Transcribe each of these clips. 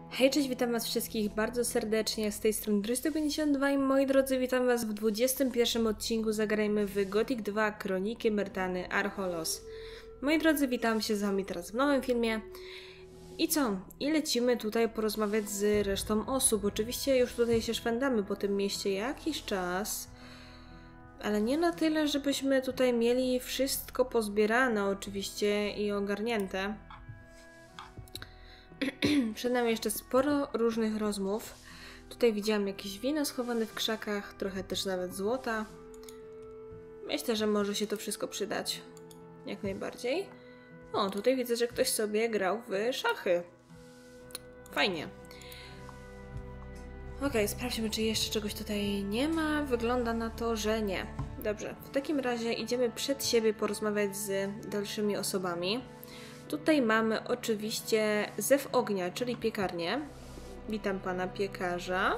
Hej, cześć, witam was wszystkich bardzo serdecznie, z tej strony 252 i moi drodzy, witam was w 21 odcinku Zagrajmy w Gothic 2 Kroniki Myrtany Archolos. Moi drodzy, witam się z wami teraz w nowym filmie. I co? I lecimy tutaj porozmawiać z resztą osób. Oczywiście już tutaj się szwendamy po tym mieście jakiś czas, ale nie na tyle, żebyśmy tutaj mieli wszystko pozbierane oczywiście i ogarnięte. Przed nami jeszcze sporo różnych rozmów. Tutaj widziałam jakieś wino schowane w krzakach, trochę też nawet złota. Myślę, że może się to wszystko przydać. Jak najbardziej. O, tutaj widzę, że ktoś sobie grał w szachy. Fajnie. Okej, sprawdźmy, czy jeszcze czegoś tutaj nie ma. Wygląda na to, że nie. Dobrze, w takim razie idziemy przed siebie porozmawiać z dalszymi osobami. Tutaj mamy oczywiście Zew Ognia, czyli piekarnię. Witam pana piekarza.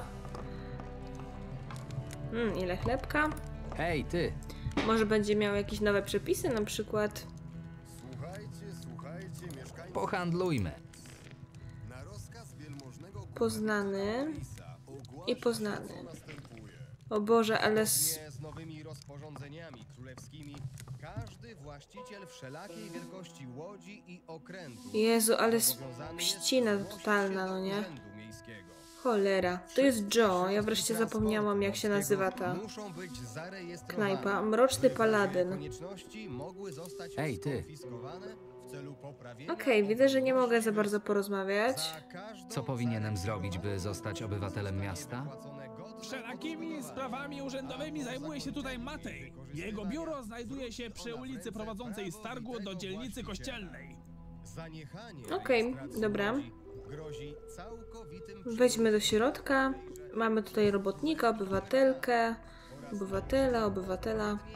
Ile chlebka. Hej, ty! Może będzie miał jakieś nowe przepisy, na przykład. Słuchajcie, mieszkańcy Pohandlujmy. na rozkaz wielmożnego Poznany i poznany. następuje. O Boże, ale... Zgodnie z nowymi rozporządzeniami królewskimi, każdy właściciel wszelakiej wielkości łodzi i okrętu Jezu, ale zobowiązany jest ścina zgłosić się totalna, do no nie? urzędu miejskiego. Cholera. To jest Joe. Ja wreszcie zapomniałam, jak się nazywa ta Muszą być zarejestrowane. knajpa. Mroczny Paladyn. Konieczności mogły zostać Ej, ty. skonfiskowane w celu poprawienia Okej, widzę, że nie mogę za bardzo porozmawiać. za każdą Co powinienem zrobić, by zostać obywatelem miasta? zapłacone godne Wszelakimi sprawami urzędowymi zajmuje się tutaj Matej. Jego biuro znajduje się przy ulicy prowadzącej z targu do dzielnicy kościelnej. zaniechanie Okej, rejestracji dobra. łodzi grozi całkowitym Wejdźmy do środka. Mamy tutaj robotnika, obywatelkę, obywatela.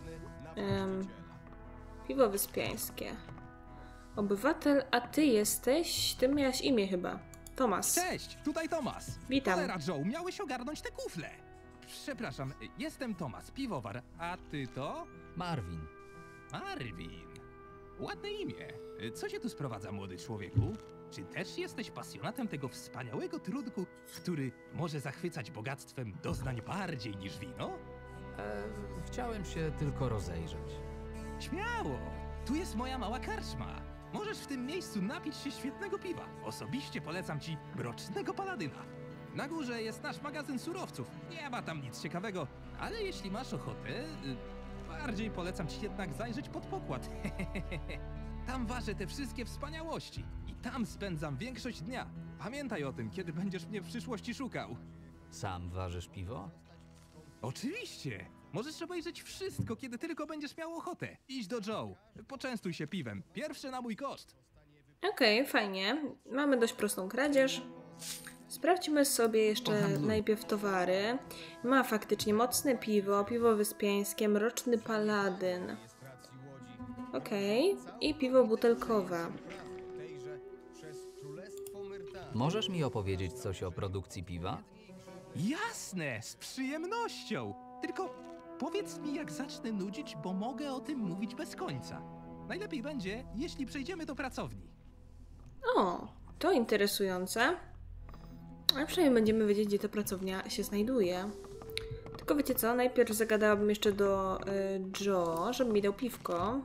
Piwo wyspiańskie. Obywatel, a ty jesteś... Ty miałaś imię chyba. Tomas. Cześć, tutaj Tomas. Witam. Cholera, Joe, miałeś ogarnąć te kufle. Przepraszam, jestem Tomas, piwowar. A ty to? Marvin. Marvin. Ładne imię. Co się tu sprowadza, młody człowieku? Czy też jesteś pasjonatem tego wspaniałego trunku, który może zachwycać bogactwem doznań bardziej niż wino? Chciałem się tylko rozejrzeć. Śmiało! Tu jest moja mała karczma. Możesz w tym miejscu napić się świetnego piwa. Osobiście polecam ci Mrocznego Paladyna. Na górze jest nasz magazyn surowców. Nie ma tam nic ciekawego, ale jeśli masz ochotę, bardziej polecam ci jednak zajrzeć pod pokład. Tam ważę te wszystkie wspaniałości i tam spędzam większość dnia. Pamiętaj o tym, kiedy będziesz mnie w przyszłości szukał. Sam ważysz piwo? Oczywiście! Możesz obejrzeć wszystko, kiedy tylko będziesz miał ochotę. Idź do Joe. Poczęstuj się piwem. Pierwszy na mój koszt. Okej, fajnie. Mamy dość prostą kradzież. Sprawdźmy sobie jeszcze najpierw towary. Ma faktycznie mocne piwo, piwo wyspiańskie, mroczny paladyn. Okej, i piwo butelkowe. tejże przez Królestwo Myrtany. Możesz mi opowiedzieć coś o produkcji piwa? Jasne, z przyjemnością. Tylko powiedz mi, jak zacznę nudzić, bo mogę o tym mówić bez końca. Najlepiej będzie, jeśli przejdziemy do pracowni. O, to interesujące. A przynajmniej będziemy wiedzieć, gdzie ta pracownia się znajduje. Tylko wiecie co, najpierw zagadałabym jeszcze do Joe, żeby mi dał piwko.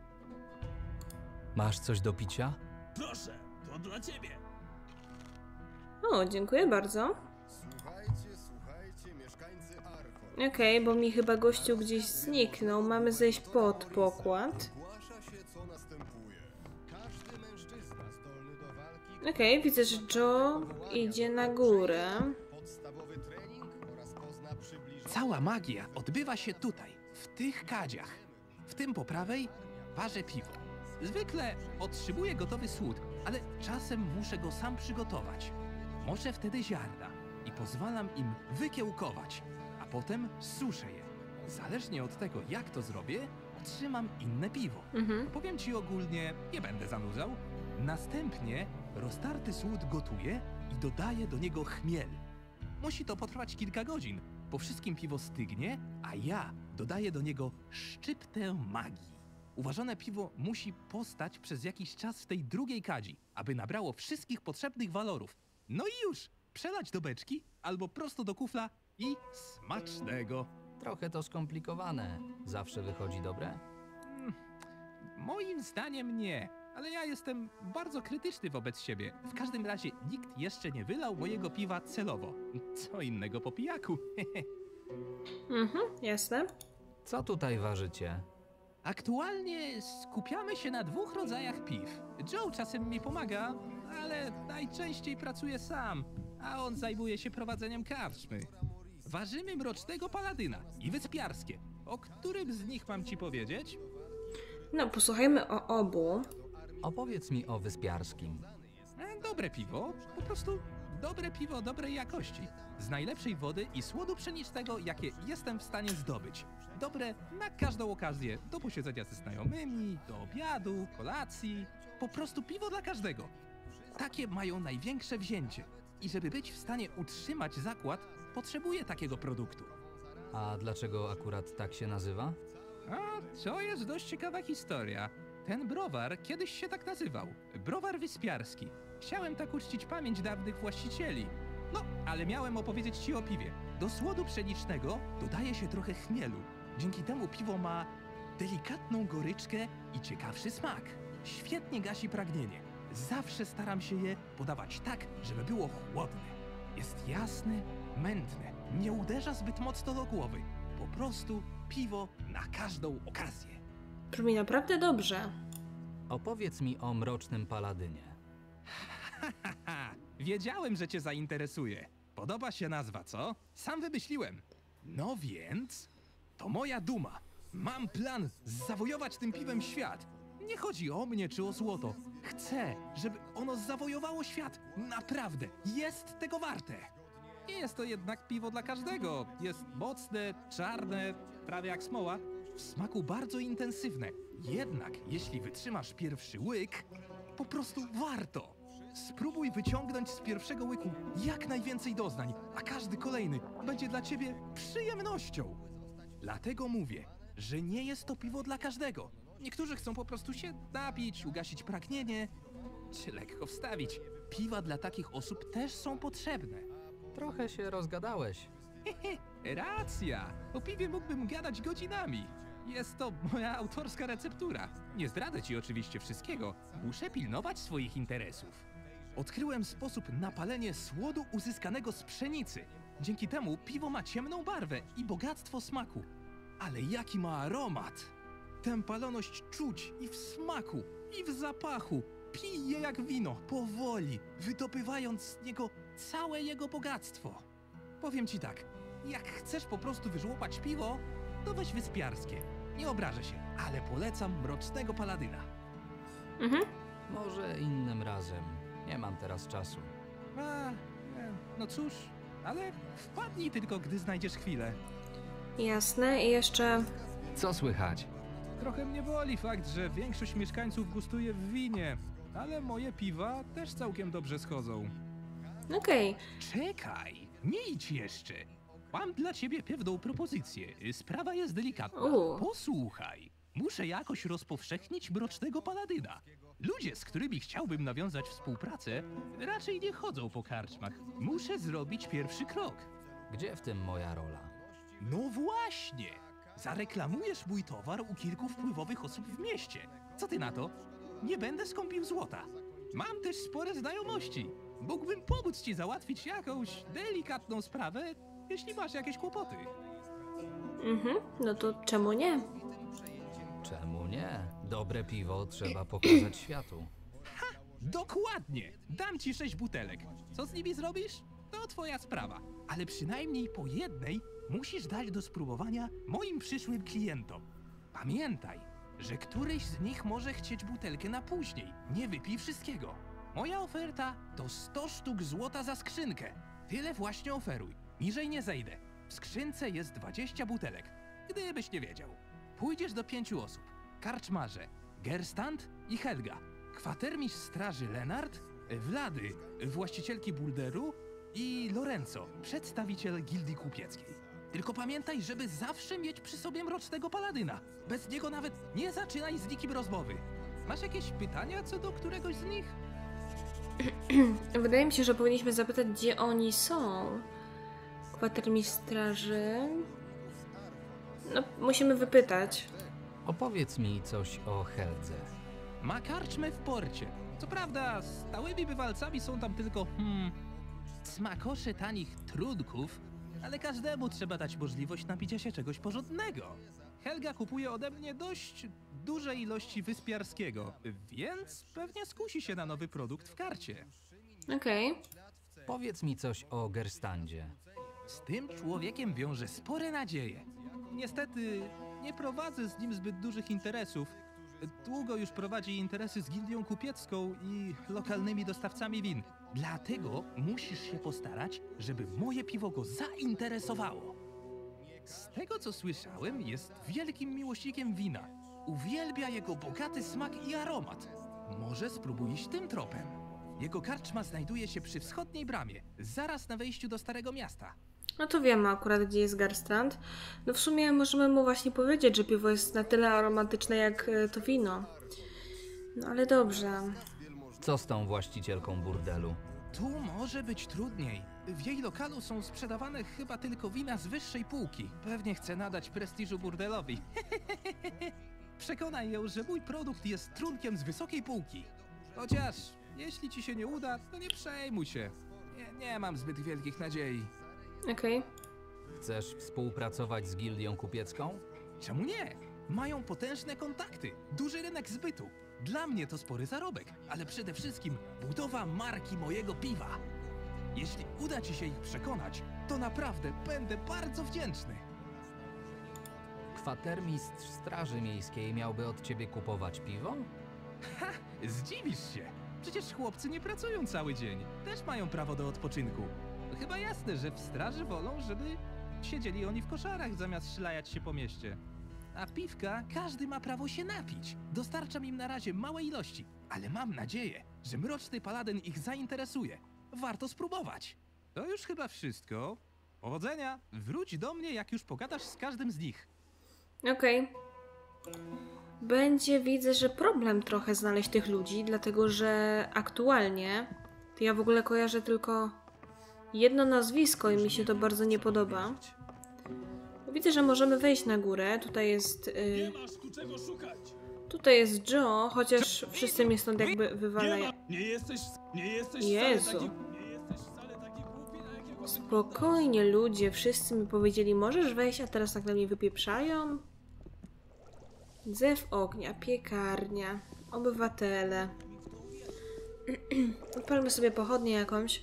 Masz coś do picia? Proszę, to dla ciebie. O, dziękuję bardzo. Słuchajcie, mieszkańcy Archo. Okej, bo mi chyba gościu gdzieś zniknął. Mamy zejść pod pokład. Zgłasza się, co następuje. Każdy mężczyzna zdolny do walki Okej, widzę, że Joe idzie na górę. podstawowy trening oraz pozna przybliżenie. Cała magia odbywa się tutaj, w tych kadziach. W tym po prawej parzę piwo. Zwykle otrzymuję gotowy słód, ale czasem muszę go sam przygotować. Moczę wtedy ziarna i pozwalam im wykiełkować, a potem suszę je. Zależnie od tego, jak to zrobię, otrzymam inne piwo. Powiem ci ogólnie, nie będę zanudzał. Następnie roztarty słód gotuję i dodaję do niego chmiel. Musi to potrwać kilka godzin. Po wszystkim piwo stygnie, a ja dodaję do niego szczyptę magii. Uważane piwo musi postać przez jakiś czas w tej drugiej kadzi, aby nabrało wszystkich potrzebnych walorów. No i już, przelać do beczki albo prosto do kufla i smacznego. Trochę to skomplikowane. Zawsze wychodzi dobre? Moim zdaniem nie, ale ja jestem bardzo krytyczny wobec siebie. W każdym razie nikt jeszcze nie wylał mojego piwa celowo. Co innego po pijaku. Jasne. Co tutaj ważycie? Aktualnie skupiamy się na 2 rodzajach piw. Joe czasem mi pomaga, ale najczęściej pracuje sam, a on zajmuje się prowadzeniem karczmy. Ważymy Mrocznego Paladyna i Wyspiarskie. O którym z nich mam ci powiedzieć? No, posłuchajmy o obu. Opowiedz mi o Wyspiarskim. Dobre piwo, po prostu dobre piwo dobrej jakości. Z najlepszej wody i słodu pszenicznego, jakie jestem w stanie zdobyć. Dobre na każdą okazję, do posiedzenia ze znajomymi, do obiadu, kolacji. Po prostu piwo dla każdego. Takie mają największe wzięcie. I żeby być w stanie utrzymać zakład, potrzebuję takiego produktu. A dlaczego akurat tak się nazywa? A to jest dość ciekawa historia. Ten browar kiedyś się tak nazywał. Browar Wyspiarski. Chciałem tak uczcić pamięć dawnych właścicieli. No, ale miałem opowiedzieć ci o piwie. Do słodu pszenicznego dodaje się trochę chmielu. Dzięki temu piwo ma delikatną goryczkę i ciekawszy smak. Świetnie gasi pragnienie. Zawsze staram się je podawać tak, żeby było chłodne. Jest jasne, mętne, nie uderza zbyt mocno do głowy. Po prostu piwo na każdą okazję. Brzmi naprawdę dobrze. Opowiedz mi o Mrocznym Paladynie. Haha, wiedziałem, że cię zainteresuje. Podoba się nazwa, co? Sam wymyśliłem. No więc, to moja duma. Mam plan zawojować tym piwem świat. Nie chodzi o mnie czy o złoto. Chcę, żeby ono zawojowało świat. Naprawdę, jest tego warte. Nie jest to jednak piwo dla każdego. Jest mocne, czarne, prawie jak smoła. W smaku bardzo intensywne. Jednak, jeśli wytrzymasz pierwszy łyk, po prostu warto. Spróbuj wyciągnąć z pierwszego łyku jak najwięcej doznań, a każdy kolejny będzie dla ciebie przyjemnością. Dlatego mówię, że nie jest to piwo dla każdego. Niektórzy chcą po prostu się napić, ugasić pragnienie, czy lekko wstawić. Piwa dla takich osób też są potrzebne. Trochę się rozgadałeś. Racja! O piwie mógłbym gadać godzinami. Jest to moja autorska receptura. Nie zdradzę ci oczywiście wszystkiego. Muszę pilnować swoich interesów. Odkryłem sposób na palenie słodu uzyskanego z pszenicy. Dzięki temu piwo ma ciemną barwę i bogactwo smaku. Ale jaki ma aromat! Tę paloność czuć i w smaku, i w zapachu. Pij je jak wino, powoli, wydobywając z niego całe jego bogactwo. Powiem ci tak, jak chcesz po prostu wyżłopać piwo, to weź Wyspiarskie. Nie obrażę się, ale polecam Mrocznego Paladyna. Może innym razem. Nie mam teraz czasu. No cóż, ale wpadnij tylko, gdy znajdziesz chwilę. Jasne. I jeszcze... Co słychać? Trochę mnie boli fakt, że większość mieszkańców gustuje w winie, ale moje piwa też całkiem dobrze schodzą. Okej. Czekaj, nie idź jeszcze. Mam dla ciebie pewną propozycję. Sprawa jest delikatna. Posłuchaj. Muszę jakoś rozpowszechnić Mrocznego Paladyna. Ludzie, z którymi chciałbym nawiązać współpracę, raczej nie chodzą po karczmach. Muszę zrobić pierwszy krok. Gdzie w tym moja rola? No właśnie! Zareklamujesz mój towar u kilku wpływowych osób w mieście. Co ty na to? Nie będę skąpił złota. Mam też spore znajomości. Mógłbym pomóc ci załatwić jakąś delikatną sprawę, jeśli masz jakieś kłopoty. No to czemu nie? Czemu nie? Dobre piwo trzeba pokazać światu. Dokładnie! Dam ci 6 butelek. Co z nimi zrobisz? To twoja sprawa. Ale przynajmniej po jednej musisz dać do spróbowania moim przyszłym klientom. Pamiętaj, że któryś z nich może chcieć butelkę na później. Nie wypij wszystkiego. Moja oferta to 100 sztuk złota za skrzynkę. Tyle właśnie oferuj. Niżej nie zejdę. W skrzynce jest 20 butelek. Gdybyś nie wiedział. Pójdziesz do 5 osób. Karczmarze, Gerstand i Helga. Kwatermistrz straży Lenart, Wlady, właścicielki bulderu i Lorenzo, przedstawiciel gildii kupieckiej. Tylko pamiętaj, żeby zawsze mieć przy sobie Mrocznego Paladyna. Bez niego nawet nie zaczynaj z nikim rozmowy. Masz jakieś pytania co do któregoś z nich? Wydaje mi się, że powinniśmy zapytać, gdzie oni są. Kwatermistrz straży. No, musimy wypytać. Opowiedz mi coś o Heldze. Ma karczmę w porcie. Co prawda, stałymi bywalcami są tam tylko, smakosze tanich trunków, ale każdemu trzeba dać możliwość napicia się czegoś porządnego. Helga kupuje ode mnie dość duże ilości wyspiarskiego, więc pewnie skusi się na nowy produkt w karcie. Okej. Powiedz mi coś o Gerstandzie. Z tym człowiekiem wiąże spore nadzieje. Niestety nie prowadzę z nim zbyt dużych interesów. Długo już prowadzi interesy z gildią kupiecką i lokalnymi dostawcami win. Dlatego musisz się postarać, żeby moje piwo go zainteresowało. Z tego co słyszałem, jest wielkim miłośnikiem wina. Uwielbia jego bogaty smak i aromat. Może spróbuj iść tym tropem. Jego karczma znajduje się przy wschodniej bramie, zaraz na wejściu do Starego Miasta. No to wiemy akurat, gdzie jest Garstrand. No w sumie możemy mu właśnie powiedzieć, że piwo jest na tyle aromatyczne jak to wino. No ale dobrze. Co z tą właścicielką burdelu? Tu może być trudniej. W jej lokalu są sprzedawane chyba tylko wina z wyższej półki. Pewnie chce nadać prestiżu burdelowi. Przekonaj ją, że mój produkt jest trunkiem z wysokiej półki. Chociaż, jeśli ci się nie uda, to nie przejmuj się. Nie mam zbyt wielkich nadziei. Okej. Chcesz współpracować z gildią kupiecką? Czemu nie? Mają potężne kontakty, duży rynek zbytu. Dla mnie to spory zarobek, ale przede wszystkim budowa marki mojego piwa. Jeśli uda ci się ich przekonać, to naprawdę będę bardzo wdzięczny. Kwatermistrz straży miejskiej miałby od ciebie kupować piwo? Ha! Zdziwisz się. Przecież chłopcy nie pracują cały dzień. Też mają prawo do odpoczynku. Chyba jasne, że w straży wolą, żeby siedzieli oni w koszarach zamiast szlajać się po mieście. A piwka każdy ma prawo się napić. Dostarczam im na razie małe ilości, ale mam nadzieję, że Mroczny Paladyn ich zainteresuje. Warto spróbować. To już chyba wszystko. Powodzenia. Wróć do mnie, jak już pogadasz z każdym z nich. Okej. Widzę, że problem trochę znaleźć tych ludzi, dlatego że aktualnie to ja w ogóle kojarzę tylko jedno nazwisko i mi się to bardzo nie podoba. Widzę, że możemy wejść na górę. Tutaj jest... Nie masz tu czego szukać. Tutaj jest Joe, chociaż wszyscy mnie stąd jakby wywalają. Nie jesteś Jezu. wcale taki głupi, na jakiego... Spokojnie ludzie, wszyscy mi powiedzieli, możesz wejść, a teraz nagle mnie wypieprzają. Zew ognia, piekarnia, obywatele. Odpalmy sobie pochodnię jakąś.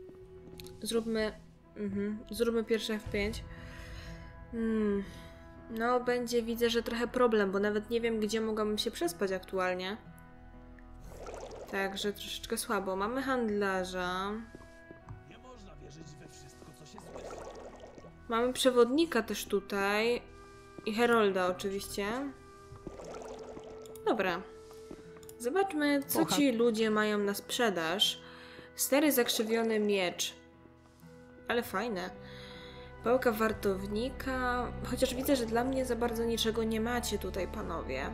Zróbmy pierwsze F5. No, widzę, że trochę problem, bo nawet nie wiem, gdzie mogłabym się przespać aktualnie. Także troszeczkę słabo. Mamy handlarza. Nie można wierzyć we wszystko, co się słyszy. Mamy przewodnika też tutaj. I Herolda oczywiście. Dobra. Zobaczmy, co ci ludzie mają na sprzedaż. Stary zakrzywiony miecz. Ale fajne. Pałka wartownika. Chociaż widzę, że dla mnie za bardzo niczego nie macie tutaj, panowie.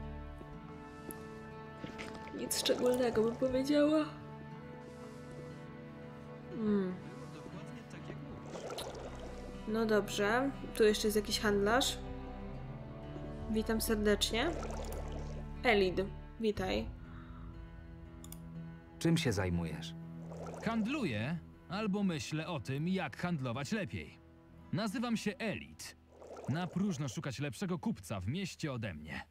Nic szczególnego bym powiedziała. No dobrze. Tu jeszcze jest jakiś handlarz. Witam serdecznie. Elid, witaj. Czym się zajmujesz? Handluję, albo myślę o tym, jak handlować lepiej. Nazywam się Elid. Na próżno szukać lepszego kupca w mieście ode mnie.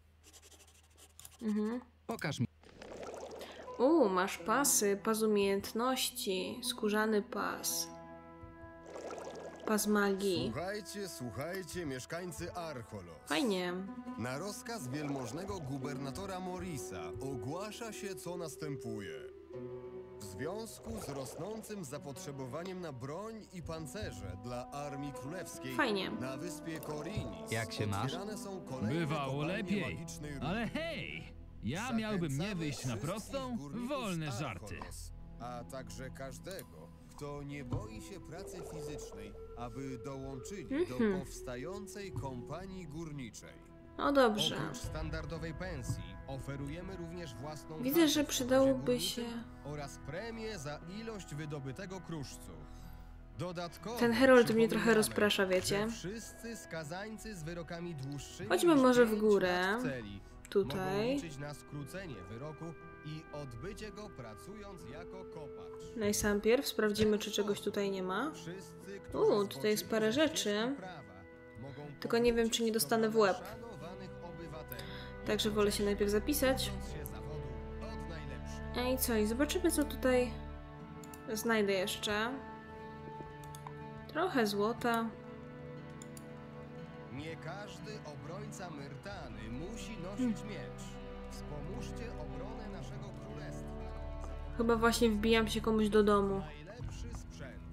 Pokaż mi. Masz pasy, pas umiejętności, skórzany pas. Pas magii. Słuchajcie, mieszkańcy Archolos. Fajnie. Na rozkaz wielmożnego gubernatora Morisa ogłasza się, co następuje. W związku z rosnącym zapotrzebowaniem na broń i pancerze dla Armii Królewskiej Fajnie. na wyspie Korinis Jak się masz? otwierane są kolejne Bywało kopalnie lepiej. magicznej rudy. Ale hej! Ja miałbym nie wyjść na prostą? Wolne żarty. A także każdego, kto nie boi się pracy fizycznej, aby dołączyli do powstającej kompanii górniczej. No dobrze. Oprócz standardowej pensji oferujemy również własną Widzę, chatę że w przydałoby obozie się... górniczym oraz premię za ilość wydobytego kruszcu. Dodatkowo Ten Herold mnie trochę przypominamy, rozprasza, wiecie. że wszyscy skazańcy z wyrokami dłuższymi Chodźmy niż może w 5 górę. lat w celi Tutaj. mogą liczyć na skrócenie wyroku i odbycie go pracując jako kopacz. No i sam pierw sprawdzimy, czy czegoś tutaj nie ma. Wszyscy, którzy Tutaj jest parę zboczyli rzeczy. ścieżki prawa, mogą Tylko nie wiem, czy nie dostanę w łeb. szanowanych obywateli, Także wolę się najpierw zapisać. ucząc się zawodu od najlepszych. I co? I zobaczymy, co tutaj znajdę jeszcze. Trochę złota. Nie każdy obrońca Myrtany musi nosić miecz. Wspomóżcie obronę naszego królestwa. Chyba właśnie wbijam się komuś do domu. Najlepszy sprzęt.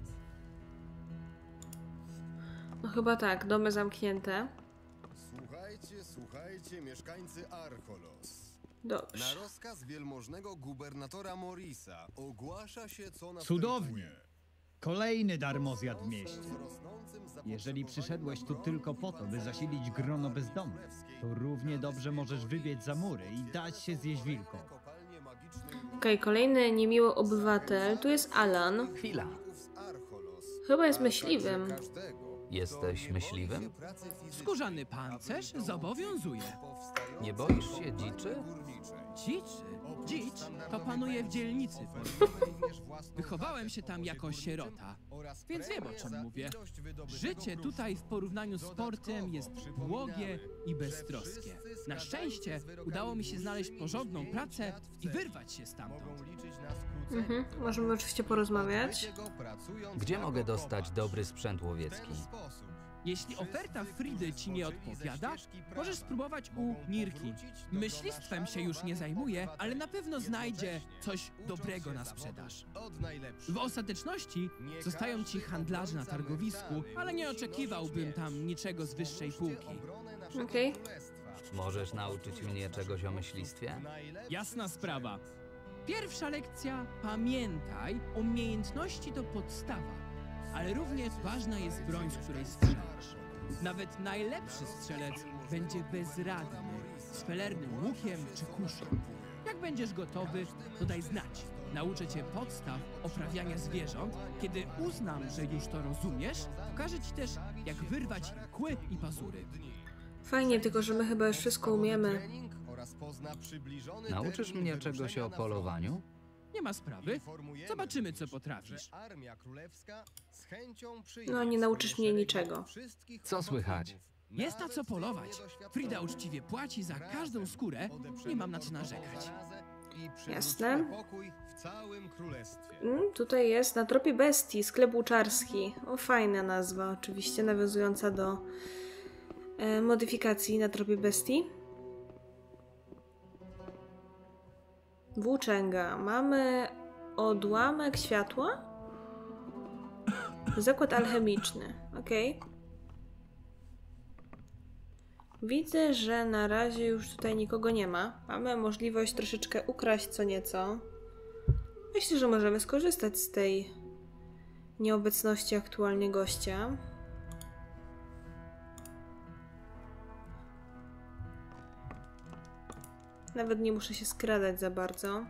No chyba tak, domy zamknięte. Słuchajcie, mieszkańcy Archolos. Dobrze. Na rozkaz wielmożnego gubernatora Morisa ogłasza się, co następuje. Cudownie. Kolejny darmozjad w W mieście. związku z rosnącym Jeżeli zapotrzebowaniem przyszedłeś na tu broń tylko i po to, by pancerze zasilić grono od bezdomnych, królewskiej to równie dobrze możesz wybiec za mury i dać się zjeść wilkom. kopalnie magicznej Okej, kolejny niemiły obywatel. Tu jest Alan. Chwila. z Archolos. Chyba jest myśliwym. Jesteś myśliwym? Skórzany pancerz zobowiązuje. Nie boisz się dziczy? Dziczy? Dzicz to panuje w dzielnicy. Wychowałem się tam jako sierota, więc wiem, o czym mówię. Życie tutaj w porównaniu z portem jest błogie i beztroskie. Na szczęście udało mi się znaleźć porządną pracę i wyrwać się stamtąd. Możemy oczywiście porozmawiać. Gdzie mogę dostać dobry sprzęt łowiecki? Jeśli oferta Fridy ci nie odpowiada, możesz spróbować u Nirki. Myślistwem się już nie zajmuje, ale na pewno znajdzie coś dobrego na sprzedaż. W ostateczności zostają ci handlarze na targowisku, ale nie oczekiwałbym tam niczego z wyższej półki. Okej. Możesz nauczyć mnie czegoś o myślistwie? Jasna sprawa. Pierwsza lekcja: pamiętaj, umiejętności to podstawa, ale równie ważna jest broń, z której strzelasz. Nawet najlepszy strzelec będzie bezradny z felernym łukiem czy kuszą. Jak będziesz gotowy, to daj znać. Nauczę cię podstaw oprawiania zwierząt. Kiedy uznam, że już to rozumiesz, pokażę ci też, jak wyrwać kły i pazury. Fajnie, tylko że my chyba już wszystko umiemy. Nauczysz mnie czegoś o polowaniu? Nie ma sprawy. Zobaczymy, co potrafisz. No, nie nauczysz mnie niczego. Co słychać? Jest na co polować. Frida uczciwie płaci za każdą skórę. Nie mam na co narzekać. Jasne. W całym królestwie. Tutaj jest na tropie bestii, sklep łuczarski. O, fajna nazwa, oczywiście nawiązująca do modyfikacji na tropie bestii. Włóczęga. Mamy odłamek światła? Zakład alchemiczny. Okej. Widzę, że na razie już tutaj nikogo nie ma. Mamy możliwość troszeczkę ukraść co nieco. Myślę, że możemy skorzystać z tej nieobecności aktualnie gościa. Nawet nie muszę się skradać za bardzo.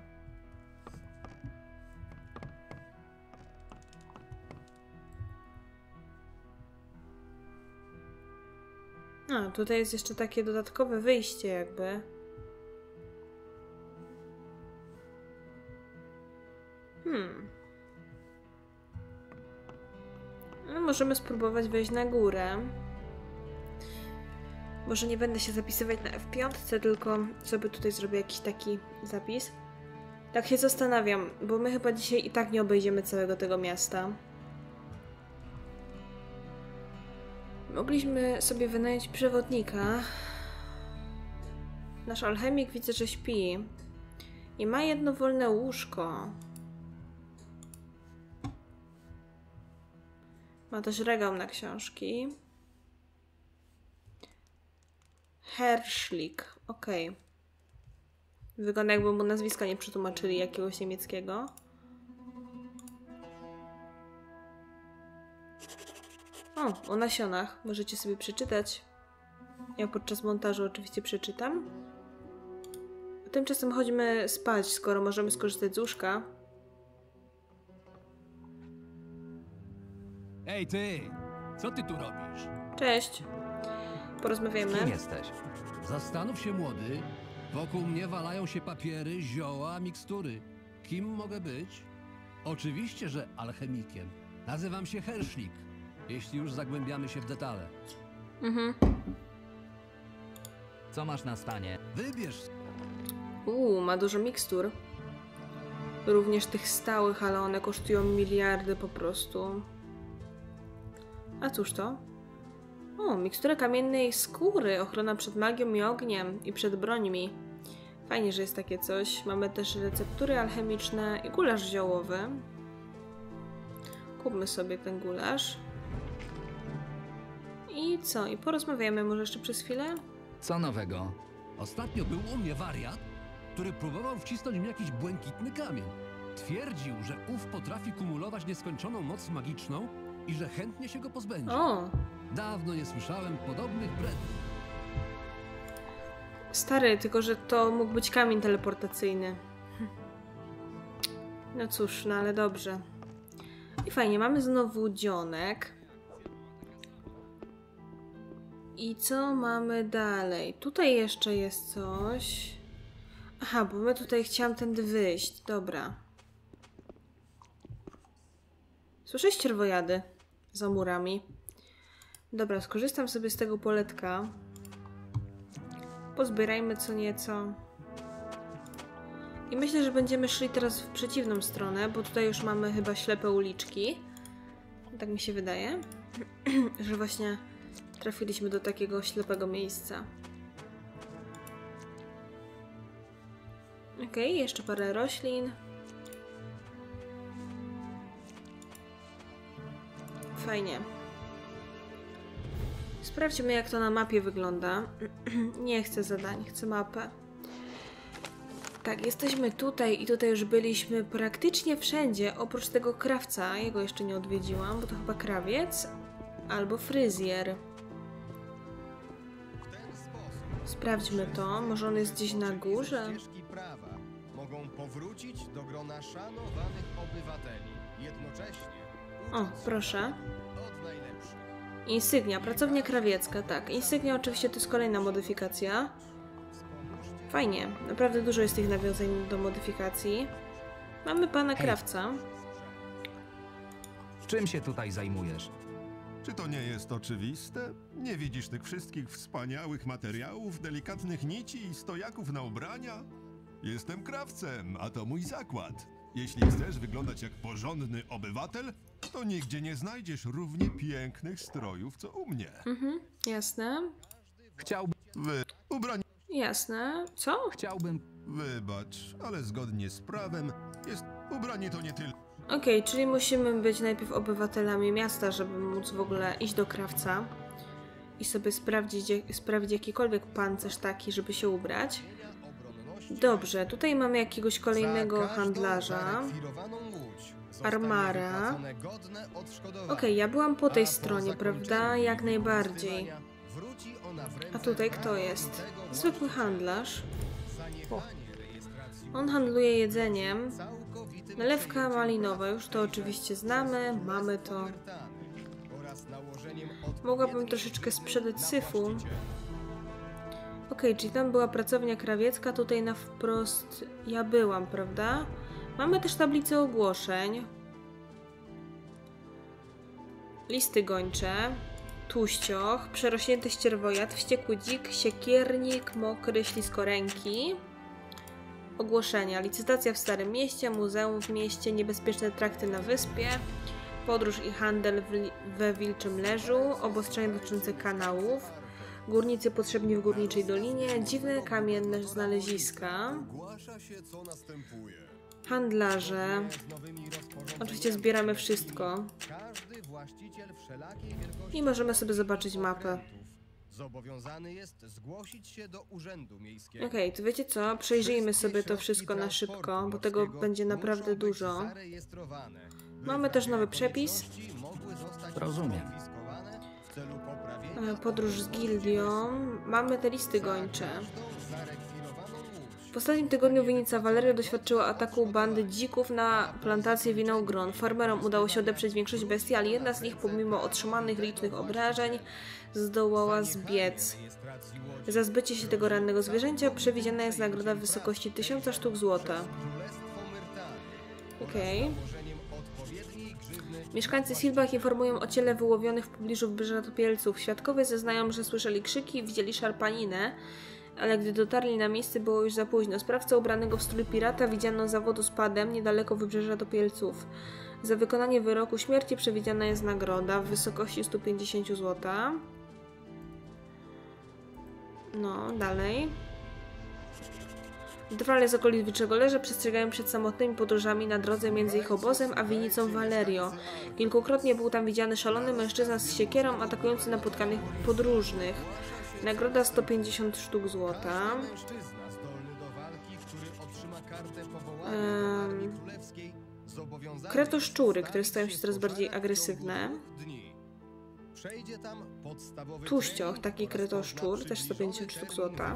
A, tutaj jest jeszcze takie dodatkowe wyjście jakby. No, możemy spróbować wejść na górę. Może nie będę się zapisywać na F5, tylko sobie tutaj zrobię jakiś taki zapis. Tak się zastanawiam, bo my chyba dzisiaj i tak nie obejdziemy całego tego miasta. Mogliśmy sobie wynająć przewodnika. Nasz alchemik widzę, że śpi. I ma jedno wolne łóżko. Ma też regał na książki. Herschlik. Okej. Wygląda, jakby mu nazwiska nie przetłumaczyli jakiegoś niemieckiego. O nasionach. Możecie sobie przeczytać. Ja podczas montażu oczywiście przeczytam. A tymczasem chodźmy spać, skoro możemy skorzystać z łóżka. Ej ty, co ty tu robisz? Cześć. Porozmawiamy. Kim jesteś? Zastanów się, młody. Wokół mnie walają się papiery, zioła, mikstury. Kim mogę być? Oczywiście, że alchemikiem. Nazywam się Hershlik, jeśli już zagłębiamy się w detale. Co masz na stanie? Wybierz. Ma dużo mikstur. Również tych stałych, ale one kosztują miliardy po prostu. A cóż to? O, mikstura kamiennej skóry. Ochrona przed magią i ogniem i przed brońmi. Fajnie, że jest takie coś. Mamy też receptury alchemiczne i gulasz ziołowy. Kupmy sobie ten gulasz. I co? I porozmawiamy może jeszcze przez chwilę? Co nowego? Ostatnio był u mnie wariat, który próbował wcisnąć mi jakiś błękitny kamień. Twierdził, że ów potrafi kumulować nieskończoną moc magiczną i że chętnie się go pozbędzie. O! Dawno nie słyszałem podobnych bredów. Stary, tylko że to mógł być kamień teleportacyjny. No cóż, no ale dobrze. I fajnie, mamy znowu dzionek. I co mamy dalej? Tutaj jeszcze jest coś. Aha, bo my tutaj chciałam tędy wyjść. Dobra. Słyszę ścierwojady za murami. Dobra, skorzystam sobie z tego poletka. Pozbierajmy co nieco. I myślę, że będziemy szli teraz w przeciwną stronę, bo tutaj już mamy chyba ślepe uliczki. Tak mi się wydaje, że właśnie trafiliśmy do takiego ślepego miejsca. Okej, jeszcze parę roślin. Fajnie. Sprawdźmy, jak to na mapie wygląda. Nie chcę zadań, chcę mapę. Tak, jesteśmy tutaj i tutaj już byliśmy praktycznie wszędzie, oprócz tego krawca. Jego jeszcze nie odwiedziłam, bo to chyba krawiec albo fryzjer. Sprawdźmy to, może on jest gdzieś na górze? Ścieżki prawa mogą powrócić do grona szanowanych obywateli, jednocześnie O, proszę. od najlepszych. Insygnia, pracownia krawiecka, tak. Insygnia oczywiście to jest kolejna modyfikacja. Fajnie, naprawdę dużo jest tych nawiązań do modyfikacji. Mamy pana krawca. Czym się tutaj zajmujesz? Czy to nie jest oczywiste? Nie widzisz tych wszystkich wspaniałych materiałów, delikatnych nici i stojaków na ubrania? Jestem krawcem, a to mój zakład. Jeśli chcesz wyglądać jak porządny obywatel, to nigdzie nie znajdziesz równie pięknych strojów, co u mnie. Jasne. Chciałbym... Ubranie... Jasne. Co? Chciałbym... Wybacz, ale zgodnie z prawem jest... Ubranie to nie tylko... Okej, czyli musimy być najpierw obywatelami miasta, żeby móc w ogóle iść do krawca i sobie sprawdzić jakikolwiek pancerz taki, żeby się ubrać. Dobrze, tutaj mamy jakiegoś kolejnego handlarza. Armara. Okej, ja byłam po tej stronie, prawda? Jak najbardziej. A tutaj kto jest? Zwykły handlarz. On handluje jedzeniem. Nalewka malinowa, już to oczywiście znamy, mamy to. Mogłabym troszeczkę sprzedać syfu. Okej, czyli tam była pracownia krawiecka, tutaj na wprost ja byłam, prawda? Mamy też tablicę ogłoszeń. Listy gończe. Tłuścioch, przerośnięty ścierwojad, wściekły dzik, siekiernik, mokry, śliskoręki. Ogłoszenia. Licytacja w Starym Mieście, muzeum w mieście, niebezpieczne trakty na wyspie, podróż i handel we Wilczym Leżu, obostrzenia dotyczące kanałów, górnicy potrzebni w Górniczej Dolinie, dziwne kamienne znaleziska, handlarze. Oczywiście zbieramy wszystko. I możemy sobie zobaczyć mapę. Zobowiązany jest zgłosić się do urzędu miejskiego. Okej, to wiecie co? Przejrzyjmy sobie to wszystko na szybko, bo tego będzie naprawdę dużo. Mamy też nowy przepis. Rozumiem. Podróż z gildią. Mamy te listy gończe. W ostatnim tygodniu winnica Valeria doświadczyła ataku bandy dzików na plantację winogron. Farmerom udało się odeprzeć większość bestii, ale jedna z nich, pomimo otrzymanych licznych obrażeń, zdołała zbiec. Za zbycie się tego rannego zwierzęcia przewidziana jest nagroda w wysokości 1000 sztuk złota. Okej. Mieszkańcy Silbach informują o ciele wyłowionych w pobliżu wybrzeża Topielców. Świadkowie zeznają, że słyszeli krzyki i widzieli szarpaninę, ale gdy dotarli na miejsce, było już za późno. Sprawcę ubranego w strój pirata widziano za wodospadem niedaleko wybrzeża Topielców. Za wykonanie wyroku śmierci przewidziana jest nagroda w wysokości 150 zł. No, dalej. Drwale z okolic Wyczegorza przestrzegają przed samotnymi podróżami na drodze między ich obozem a winnicą Valerio. Kilkukrotnie był tam widziany szalony mężczyzna z siekierą atakujący napotkanych podróżnych. Nagroda 150 sztuk złota. Kretoszczury, które stają się coraz bardziej agresywne. Tuścioch, taki kretoszczur, też 150 sztuk złota.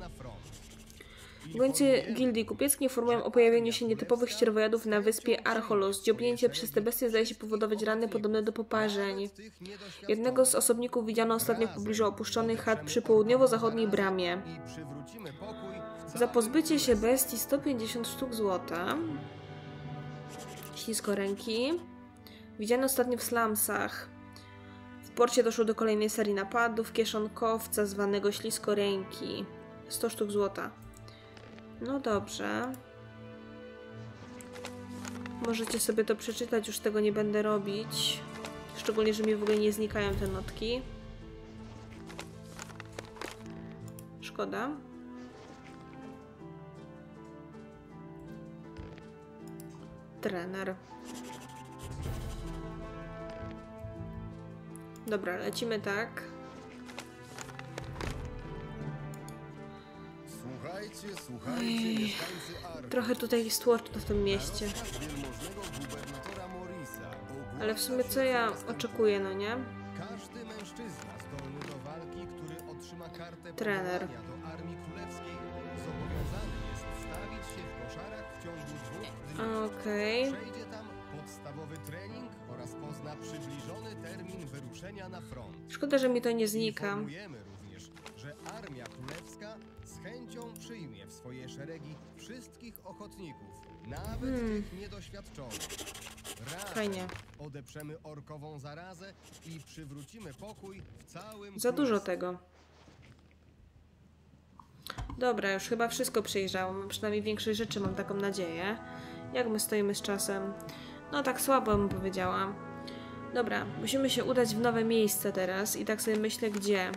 Gońcy gildii kupieckiej informują o pojawieniu się nietypowych ścierwojadów na wyspie Archolos. Dziobnięcie przez te bestie zdaje się powodować rany podobne do poparzeń. Jednego z osobników widziano ostatnio w pobliżu opuszczonych chat przy południowo-zachodniej bramie. Za pozbycie się bestii 150 sztuk złota. Śliskoręki. Widziano ostatnio w slumsach. W porcie doszło do kolejnej serii napadów kieszonkowca zwanego Śliskoręki. 100 sztuk złota. No dobrze. Możecie sobie to przeczytać, już tego nie będę robić. Szczególnie, że mi w ogóle nie znikają te notki. Szkoda. Trener. Dobra, lecimy tak. Ojej. Trochę tutaj jest tłoczno w tym mieście. Ale w sumie co ja oczekuję, no nie? Trener. Okej. Szkoda, że mi to nie znika. Że armia królewska z chęcią przyjmie w swoje szeregi wszystkich ochotników, nawet tych niedoświadczonych. Fajnie. Odeprzemy orkową zarazę i przywrócimy pokój w całym Za dużo tego. Dobra, już chyba wszystko przejrzałam. Przynajmniej większość rzeczy, mam taką nadzieję. Jak my stoimy z czasem? No tak słabo bym powiedziała. Dobra, musimy się udać w nowe miejsce teraz i tak sobie myślę, gdzie.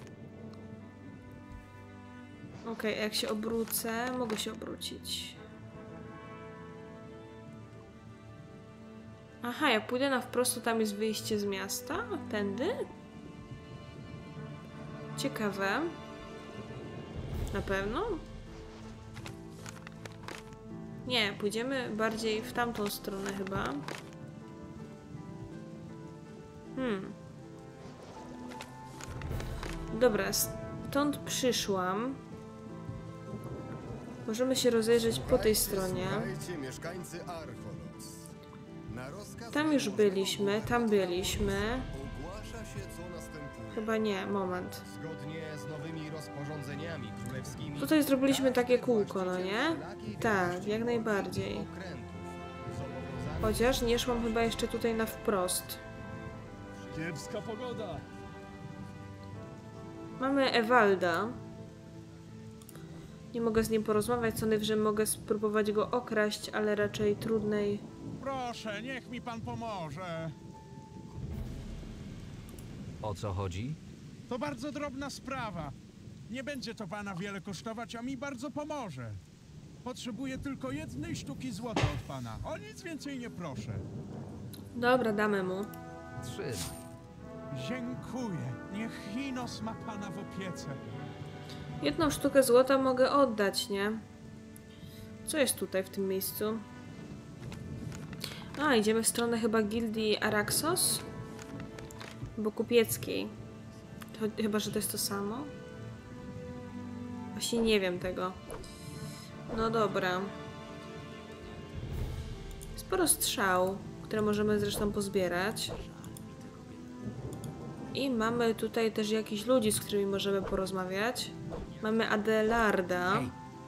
Okej, jak się obrócę, mogę się obrócić. Aha, jak pójdę na wprost, to tam jest wyjście z miasta? Tędy? Ciekawe. Na pewno? Nie, pójdziemy bardziej w tamtą stronę chyba. Dobra, stąd przyszłam. Możemy się rozejrzeć po tej stronie. Tam już byliśmy, tam byliśmy. Chyba nie, moment. Tutaj zrobiliśmy takie kółko, no nie? Tak, jak najbardziej. Chociaż nie szłam chyba jeszcze tutaj na wprost. Kiepska pogoda. Mamy Ewalda. Nie mogę z nim porozmawiać, co najwyżej mogę spróbować go okraść, ale raczej trudnej. Proszę, niech mi pan pomoże. O co chodzi? To bardzo drobna sprawa. Nie będzie to pana wiele kosztować, a mi bardzo pomoże. Potrzebuję tylko 1 sztuki złota od pana. O nic więcej nie proszę. Dobra, damy mu. Trzymaj. Dziękuję. Niech Hinos ma pana w opiece. 1 sztukę złota mogę oddać, nie? Co jest tutaj w tym miejscu? A, idziemy w stronę chyba gildii Araxos? Bo kupieckiej. Chyba, że to jest to samo? Właśnie nie wiem tego. No dobra. Sporo strzał, które możemy zresztą pozbierać. I mamy tutaj też jakichś ludzi, z którymi możemy porozmawiać. Mamy Adelarda. Hej.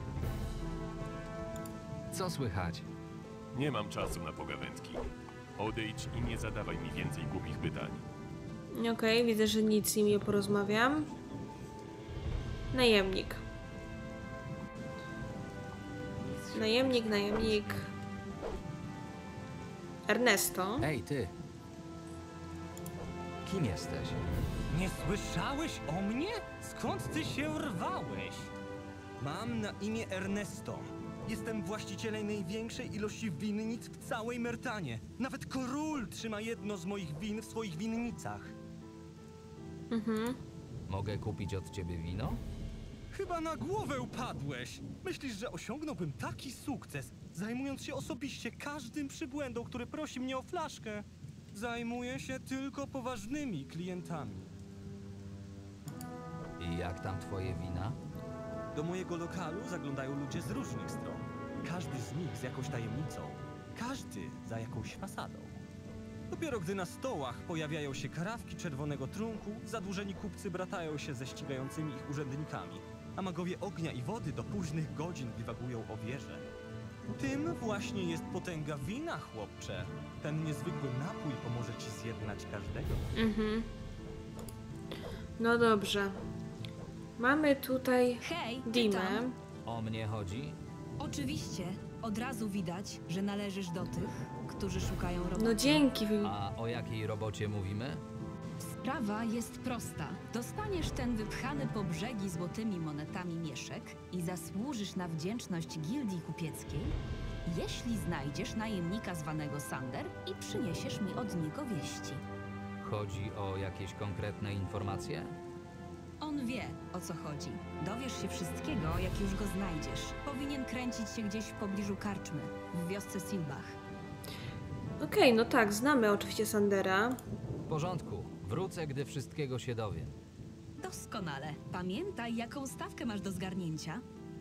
Co słychać? Nie mam czasu na pogawędki. Odejdź i nie zadawaj mi więcej głupich pytań. Okej, widzę, że nic z nim nie porozmawiam. Najemnik. Najemnik. Ernesto. Ej, ty! Kim jesteś? Nie słyszałeś o mnie? Skąd ty się rwałeś? Mam na imię Ernesto. Jestem właścicielem największej ilości winnic w całej Myrtanie. Nawet król trzyma jedno z moich win w swoich winnicach. Mogę kupić od ciebie wino? Chyba na głowę upadłeś. Myślisz, że osiągnąłbym taki sukces, zajmując się osobiście każdym przybłędą, który prosi mnie o flaszkę? Zajmuję się tylko poważnymi klientami. I jak tam twoje wina? Do mojego lokalu zaglądają ludzie z różnych stron. Każdy z nich z jakąś tajemnicą. Każdy za jakąś fasadą. Dopiero gdy na stołach pojawiają się karawki czerwonego trunku, zadłużeni kupcy bratają się ze ścigającymi ich urzędnikami, a magowie ognia i wody do późnych godzin dywagują o wieże. Tym właśnie jest potęga wina, chłopcze. Ten niezwykły napój pomoże ci zjednać każdego. No dobrze. Mamy tutaj Hej, Dimę. pytam. O mnie chodzi? Oczywiście, od razu widać, że należysz do tych, którzy szukają roboty. No dzięki. A o jakiej robocie mówimy? Sprawa jest prosta. Dostaniesz ten wypchany po brzegi złotymi monetami mieszek i zasłużysz na wdzięczność gildii kupieckiej, jeśli znajdziesz najemnika zwanego Sander i przyniesiesz mi od niego wieści. Chodzi o jakieś konkretne informacje? On wie, o co chodzi. Dowiesz się wszystkiego, jak już go znajdziesz. Powinien kręcić się gdzieś w pobliżu karczmy, w wiosce Silbach. Okej, no tak, znamy oczywiście Sandera. W porządku. Wrócę, gdy wszystkiego się dowiem. Doskonale. Pamiętaj, jaką stawkę masz do zgarnięcia.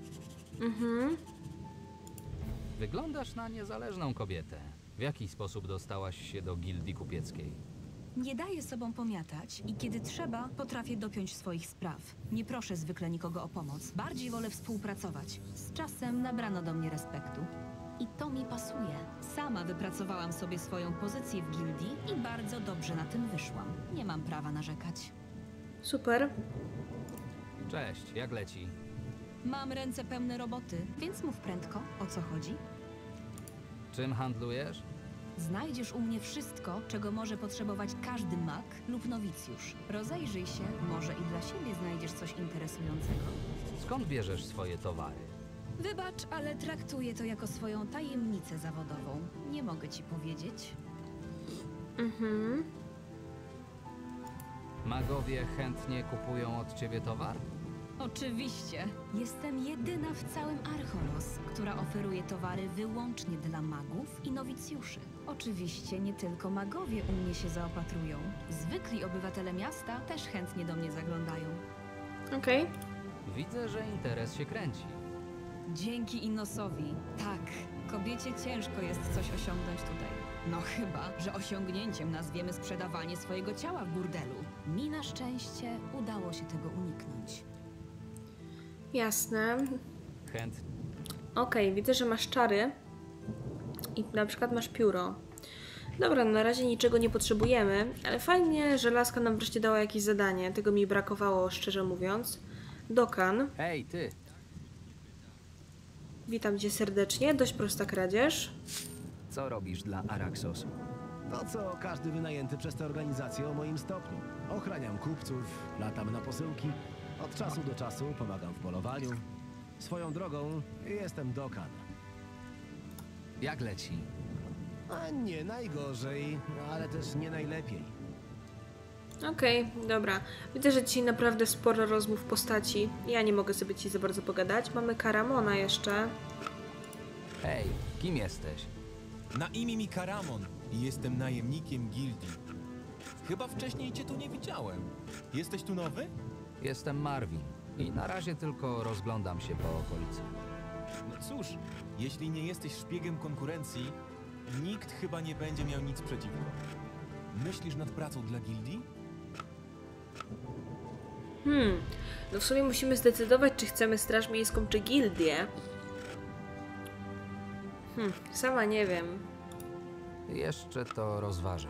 Wyglądasz na niezależną kobietę. W jaki sposób dostałaś się do gildii kupieckiej? Nie daję sobą pomiatać i kiedy trzeba, potrafię dopiąć swoich spraw. Nie proszę zwykle nikogo o pomoc. Bardziej wolę współpracować. Z czasem nabrano do mnie respektu. I to mi pasuje. Sama wypracowałam sobie swoją pozycję w gildii i bardzo dobrze na tym wyszłam. Nie mam prawa narzekać. Super. Cześć, jak leci? Mam ręce pełne roboty, więc mów prędko, o co chodzi. Czym handlujesz? Znajdziesz u mnie wszystko, czego może potrzebować każdy mag lub nowicjusz. Rozejrzyj się, może i dla siebie znajdziesz coś interesującego. Skąd bierzesz swoje towary? Wybacz, ale traktuję to jako swoją tajemnicę zawodową. Nie mogę ci powiedzieć. Magowie chętnie kupują od ciebie towar? Oczywiście. Jestem jedyna w całym Archolos, która oferuje towary wyłącznie dla magów i nowicjuszy. Oczywiście nie tylko magowie u mnie się zaopatrują. Zwykli obywatele miasta też chętnie do mnie zaglądają. Okej. Widzę, że interes się kręci. Dzięki Inosowi. Tak, kobiecie ciężko jest coś osiągnąć tutaj. No chyba, że osiągnięciem nazwiemy sprzedawanie swojego ciała w burdelu. Mi na szczęście udało się tego uniknąć. Jasne. Chęt. Okej, widzę, że masz czary. I na przykład masz pióro. Dobra, na razie niczego nie potrzebujemy, ale fajnie, że laska nam wreszcie dała jakieś zadanie. Tego mi brakowało, szczerze mówiąc. Dokan. Hej, ty! Witam cię serdecznie. Dość prosta kradzież. Co robisz dla Araxos? To, co każdy wynajęty przez tę organizację o moim stopniu. Ochraniam kupców, latam na posyłki. Od czasu do czasu pomagam w polowaniu. Swoją drogą jestem Dokan. Jak leci? A nie najgorzej, ale też nie najlepiej. Okej, dobra. Widzę, że dzisiaj naprawdę sporo rozmów postaci. Ja nie mogę sobie ci za bardzo pogadać. Mamy Karamona jeszcze. Hej, kim jesteś? Na imię mi Karamon i jestem najemnikiem gildii. Chyba wcześniej cię tu nie widziałem. Jesteś tu nowy? Jestem Marvin i na razie tylko rozglądam się po okolicy. No cóż, jeśli nie jesteś szpiegiem konkurencji, nikt chyba nie będzie miał nic przeciwko. Myślisz nad pracą dla gildii? No w sumie musimy zdecydować, czy chcemy straż miejską, czy gildię. Sama nie wiem. Jeszcze to rozważam.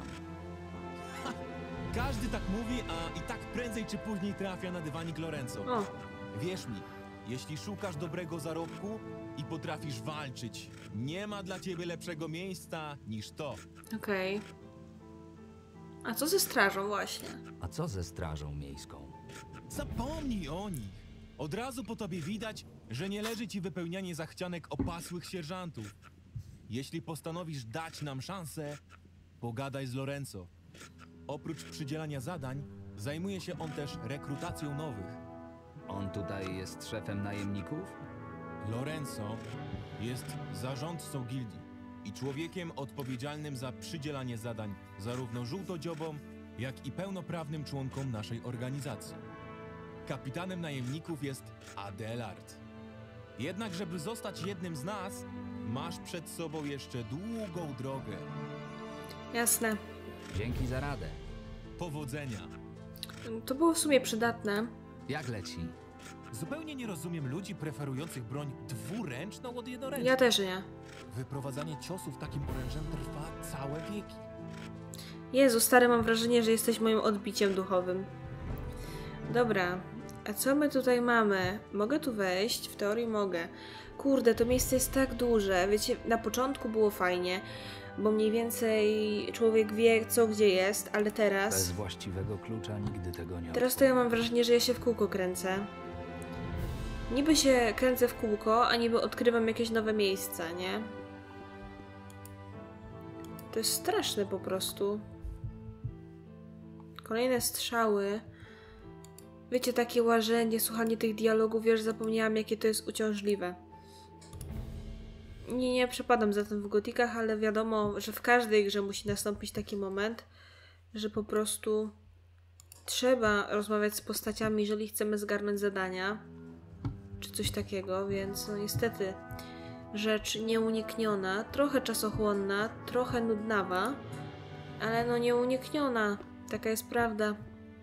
Każdy tak mówi, a i tak prędzej czy później trafia na dywanik Lorenzo. O. Wierz mi, jeśli szukasz dobrego zarobku i potrafisz walczyć, nie ma dla ciebie lepszego miejsca niż to. Okej. A co ze strażą właśnie? A co ze strażą miejską? Zapomnij o nich. Od razu po tobie widać, że nie leży ci wypełnianie zachcianek opasłych sierżantów. Jeśli postanowisz dać nam szansę, pogadaj z Lorenzo. Oprócz przydzielania zadań, zajmuje się on też rekrutacją nowych. On tutaj jest szefem najemników? Lorenzo jest zarządcą gildii i człowiekiem odpowiedzialnym za przydzielanie zadań zarówno żółtodziobom, jak i pełnoprawnym członkom naszej organizacji. Kapitanem najemników jest Adelard. Jednak żeby zostać jednym z nas, masz przed sobą jeszcze długą drogę. Jasne. Dzięki za radę. Powodzenia. To było w sumie przydatne. Jak leci? Zupełnie nie rozumiem ludzi preferujących broń dwuręczną od jednoręcznej. Ja też nie. Wyprowadzanie ciosów takim orężem trwa całe wieki. Jezu, stary, mam wrażenie, że jesteś moim odbiciem duchowym. Dobra, a co my tutaj mamy? Mogę tu wejść? W teorii mogę. Kurde, to miejsce jest tak duże. Wiecie, na początku było fajnie, bo mniej więcej człowiek wie, co gdzie jest, ale teraz... Bez właściwego klucza nigdy tego nie Teraz to ja mam wrażenie, że ja się w kółko kręcę. Niby się kręcę w kółko, a niby odkrywam jakieś nowe miejsca, nie? To jest straszne po prostu. Kolejne strzały. Wiecie, takie łażenie, słuchanie tych dialogów, już zapomniałam, jakie to jest uciążliwe. Nie przepadam za tym w gotikach, ale wiadomo, że w każdej grze musi nastąpić taki moment, że po prostu trzeba rozmawiać z postaciami, jeżeli chcemy zgarnąć zadania, czy coś takiego, więc no niestety rzecz nieunikniona, trochę czasochłonna, trochę nudnawa, ale no nieunikniona, taka jest prawda.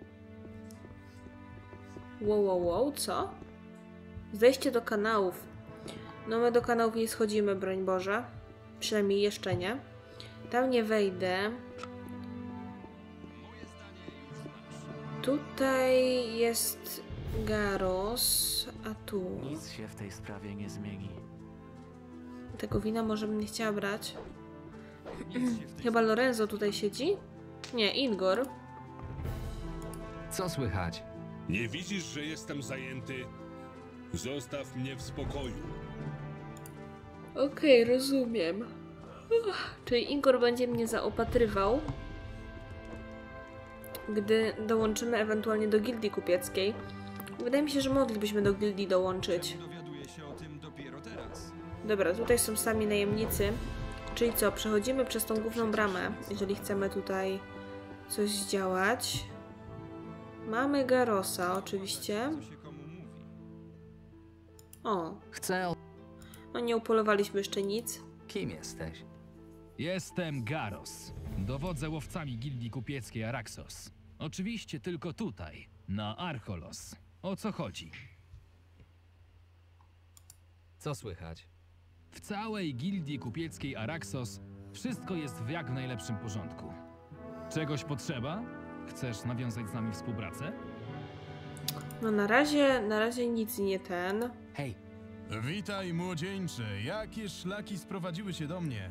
Wow, co? Zejście do kanałów. No my do kanałów nie schodzimy, broń Boże. Przynajmniej jeszcze nie. Tam nie wejdę. Tutaj jest Garros, a tu... Nic się w tej sprawie nie zmieni. Tego wina może bym nie chciała brać. Chyba Lorenzo tutaj siedzi? Nie, Ingor. Co słychać? Nie widzisz, że jestem zajęty? Zostaw mnie w spokoju. Okej, rozumiem. Czyli Ingor będzie mnie zaopatrywał, gdy dołączymy ewentualnie do gildii kupieckiej. Wydaje mi się, że moglibyśmy do gildii dołączyć. Dowiaduję się o tym dopiero teraz. Dobra, tutaj są sami najemnicy. Czyli co, przechodzimy przez tą główną bramę, jeżeli chcemy tutaj coś zdziałać. Mamy Garrosa, oczywiście. O. Chcę... No nie upolowaliśmy jeszcze nic. Kim jesteś? Jestem Garros. Dowodzę łowcami gildii kupieckiej Araxos. Oczywiście tylko tutaj, na Archolos. O co chodzi? Co słychać? W całej gildii kupieckiej Araxos wszystko jest w jak najlepszym porządku. Czegoś potrzeba? Chcesz nawiązać z nami współpracę? No na razie nic nie ten. Hej. Witaj, młodzieńcze. Jakie szlaki sprowadziły się do mnie?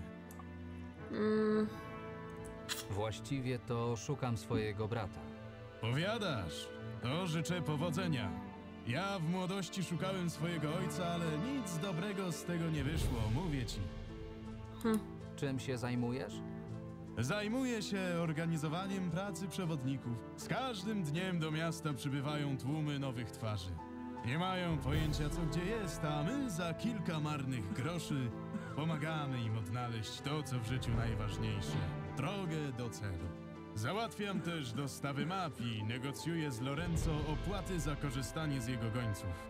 Właściwie to szukam swojego brata. Powiadasz? To życzę powodzenia. Ja w młodości szukałem swojego ojca, ale nic dobrego z tego nie wyszło, mówię ci. Czym się zajmujesz? Zajmuję się organizowaniem pracy przewodników. Z każdym dniem do miasta przybywają tłumy nowych twarzy. Nie mają pojęcia, co gdzie jest, a my za kilka marnych groszy pomagamy im odnaleźć to, co w życiu najważniejsze. Drogę do celu. Załatwiam też dostawy map i negocjuję z Lorenzo opłaty za korzystanie z jego gońców.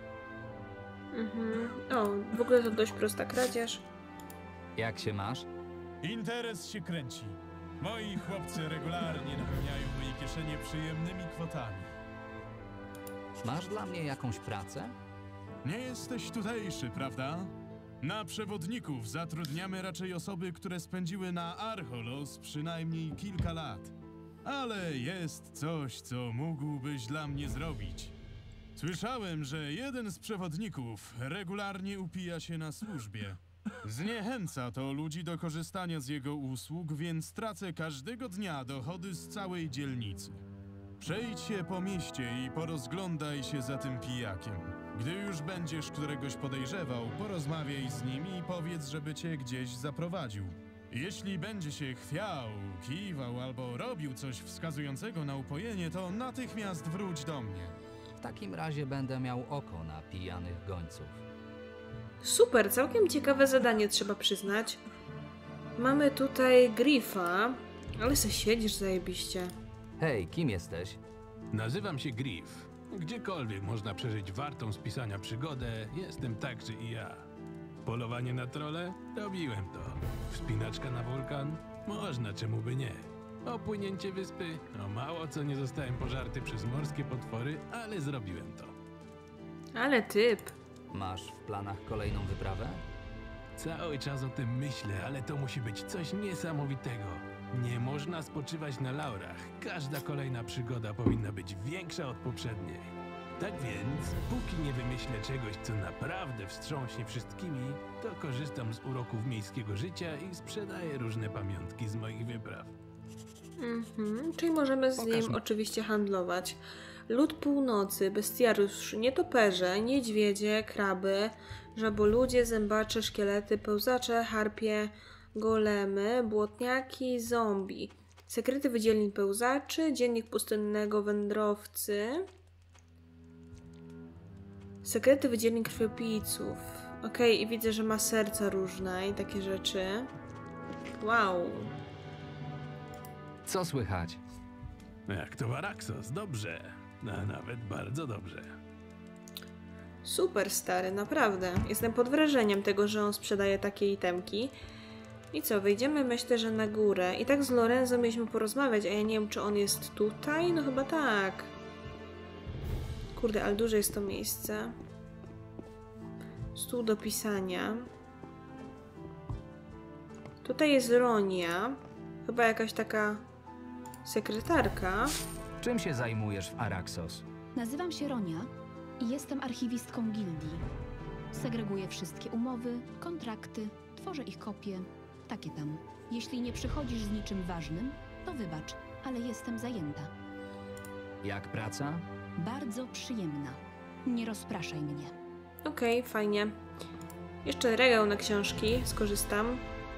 O, w ogóle to dość prosta kradzież. Jak się masz? Interes się kręci. Moi chłopcy regularnie napełniają moje kieszenie przyjemnymi kwotami. Masz dla mnie jakąś pracę? Nie jesteś tutejszy, prawda? Na przewodników zatrudniamy raczej osoby, które spędziły na Archolos przynajmniej kilka lat. Ale jest coś, co mógłbyś dla mnie zrobić. Słyszałem, że jeden z przewodników regularnie upija się na służbie. Zniechęca to ludzi do korzystania z jego usług, więc tracę każdego dnia dochody z całej dzielnicy. Przejdź się po mieście i porozglądaj się za tym pijakiem. Gdy już będziesz któregoś podejrzewał, porozmawiaj z nim i powiedz, żeby cię gdzieś zaprowadził. Jeśli będzie się chwiał, kiwał albo robił coś wskazującego na upojenie, to natychmiast wróć do mnie. W takim razie będę miał oko na pijanych gońców. Super, całkiem ciekawe zadanie, trzeba przyznać. Mamy tutaj Griffa, ale se siedzisz zajebiście. Hej, kim jesteś? Nazywam się Griff. Gdziekolwiek można przeżyć wartą spisania przygodę, jestem także i ja. Polowanie na trolle? Robiłem to. Wspinaczka na wulkan? Można, czemu by nie. Opłynięcie wyspy? No mało co nie zostałem pożarty przez morskie potwory, ale zrobiłem to. Ale typ. Masz w planach kolejną wyprawę? Cały czas o tym myślę, ale to musi być coś niesamowitego. Nie można spoczywać na laurach. Każda kolejna przygoda powinna być większa od poprzedniej. Tak więc, póki nie wymyślę czegoś, co naprawdę wstrząśnie wszystkimi, to korzystam z uroków miejskiego życia i sprzedaję różne pamiątki z moich wypraw. Czyli możemy z nim oczywiście handlować. Lud północy, bestiariusz, nietoperze, niedźwiedzie, kraby, żaboludzie, zębacze, szkielety, pełzacze, harpie, golemy, błotniaki, zombie. Sekrety wydzielni pełzaczy, dziennik pustynnego wędrowcy. Sekrety wydzielni krwiopijców. Okej, i widzę, że ma serca różne i takie rzeczy. Wow. Co słychać? Jak to Araxos, dobrze. A nawet bardzo dobrze. Super stary, naprawdę. Jestem pod wrażeniem tego, że on sprzedaje takie itemki. I co, wyjdziemy myślę, że na górę. I tak z Lorenzo mieliśmy porozmawiać, a ja nie wiem, czy on jest tutaj? No chyba tak. Kurde, ale duże jest to miejsce. Stół do pisania. Tutaj jest Ronia. Chyba jakaś taka sekretarka. Czym się zajmujesz w Araxos? Nazywam się Ronia i jestem archiwistką gildii. Segreguję wszystkie umowy, kontrakty, tworzę ich kopie, takie tam. Jeśli nie przychodzisz z niczym ważnym, to wybacz, ale jestem zajęta. Jak praca? Bardzo przyjemna. Nie rozpraszaj mnie. Okej, fajnie. Jeszcze regał na książki, skorzystam.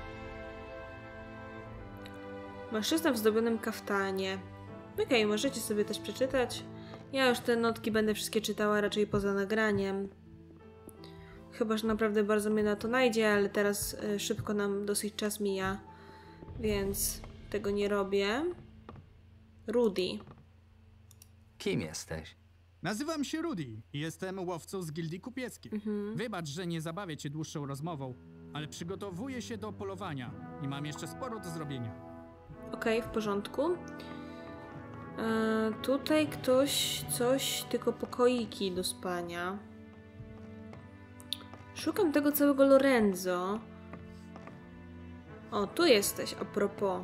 Mężczyzna w zdobionym kaftanie. Okej, możecie sobie też przeczytać. Ja już te notki będę wszystkie czytała raczej poza nagraniem. Chyba że naprawdę bardzo mnie na to najdzie, ale teraz szybko nam dosyć czas mija. Więc tego nie robię. Rudy. Kim jesteś? Nazywam się Rudy i jestem łowcą z gildii kupieckiej. Wybacz, że nie zabawię cię dłuższą rozmową, ale przygotowuję się do polowania i mam jeszcze sporo do zrobienia. Okej, w porządku. Tutaj ktoś coś, tylko pokoiki do spania. Szukam tego całego Lorenzo. O, tu jesteś, a propos.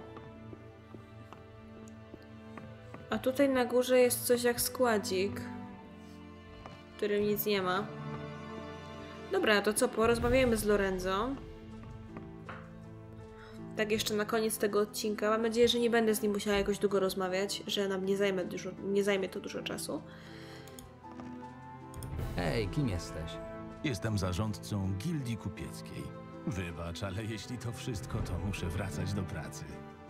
A tutaj na górze jest coś jak składzik, w którym nic nie ma. Dobra, to co, porozmawiajmy z Lorenzo. Tak jeszcze na koniec tego odcinka. Mam nadzieję, że nie będę z nim musiała jakoś długo rozmawiać, że nam nie zajmie to dużo czasu. Hej, kim jesteś? Jestem zarządcą gildii kupieckiej. Wybacz, ale jeśli to wszystko, to muszę wracać do pracy.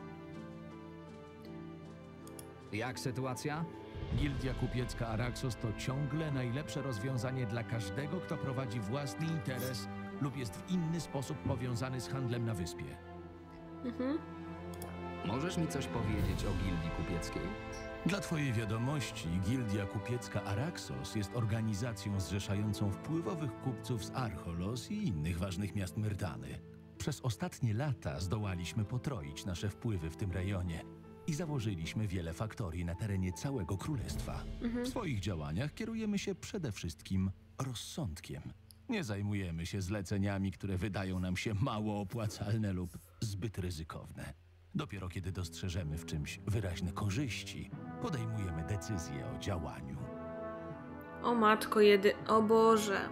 Jak sytuacja? Gildia kupiecka Araxos to ciągle najlepsze rozwiązanie dla każdego, kto prowadzi własny interes lub jest w inny sposób powiązany z handlem na wyspie. Możesz mi coś powiedzieć o gildii kupieckiej? Kupieckiej? Dla twojej wiadomości, Gildia Kupiecka Araxos jest organizacją zrzeszającą wpływowych kupców z Archolos i innych ważnych miast Myrtany. Przez ostatnie lata zdołaliśmy potroić nasze wpływy w tym rejonie i założyliśmy wiele faktorii na terenie całego królestwa. W swoich działaniach kierujemy się przede wszystkim rozsądkiem. Nie zajmujemy się zleceniami, które wydają nam się mało opłacalne lub zbyt ryzykowne. Dopiero kiedy dostrzeżemy w czymś wyraźne korzyści, podejmujemy decyzję o działaniu. O matko o Boże.